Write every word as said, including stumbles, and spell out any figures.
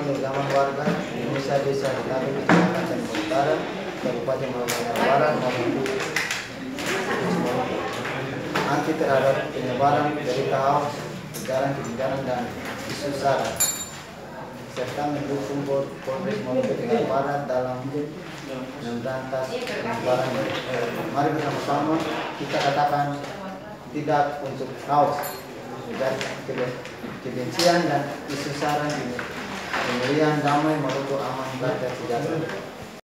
penirgaman warga Indonesia Desa Dilalu, Kecamatan Utara, Kabupaten Maluku Barat, Maluku, anti terhadap penyebaran berita hoax, ujaran kebencian dan isu sara, serta mendukung Polres Maluku Barat dalam memberantas penyebaran. Mari bersama-sama kita katakan tidak untuk hoax, ujaran kebencian dan isu sara ini. Pemilihan damai Maluku aman, berdamai, sejahtera.